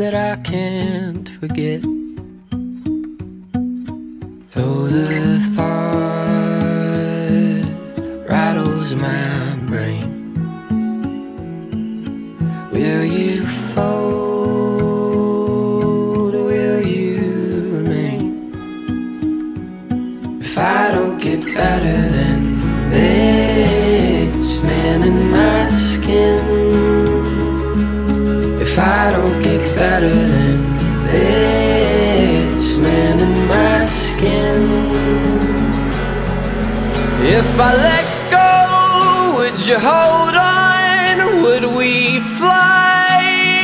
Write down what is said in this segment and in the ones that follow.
that I can't forget. Though the thought rattles my brain, will you fold or will you remain? If I don't get better than this man in my skin, if I don't get better than this man in my skin, if I let go, would you hold on? Would we fly?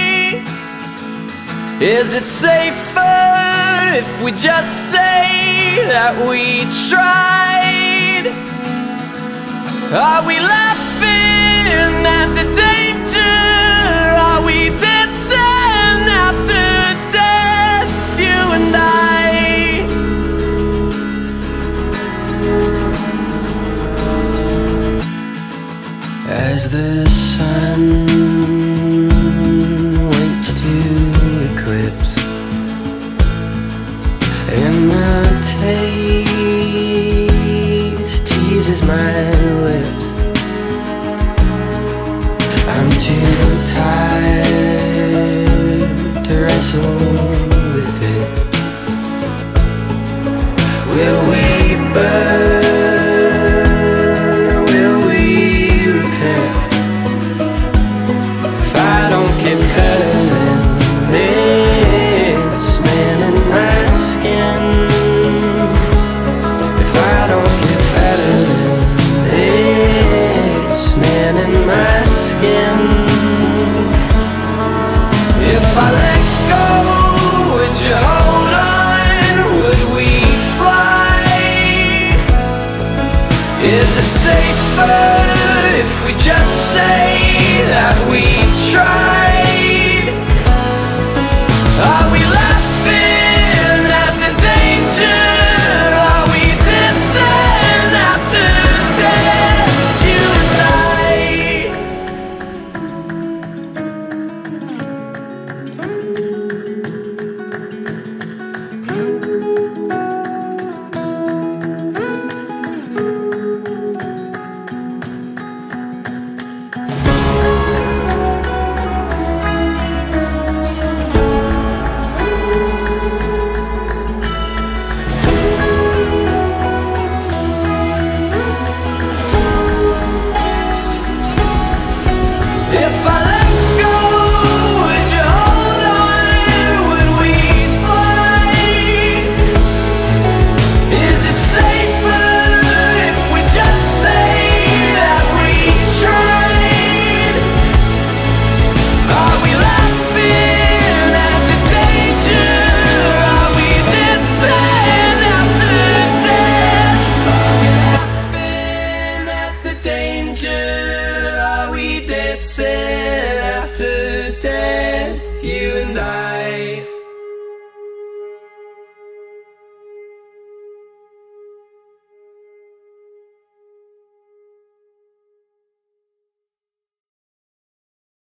Is it safer if we just say that we tried? Are we laughing at the danger? Are we dancing after death, you and I? As the sun waits to eclipse, and the taste teases my lips, I'm too tired to wrestle with it. Will we burn or will we repent? If I don't get better than this man in my skin, if I don't get better than this man in my skin, if I let go, would you hold on? Would we fly? Is it safer if we just say that we tried? Are we laughing at the danger? Are we dancing after death, you and I? If I let go, would you hold on? Would we fly? Is it safer if we just say that we tried? Are we laughing at the danger? Are we dancing after death? Are we laughing at the danger? Are we dancing after death, you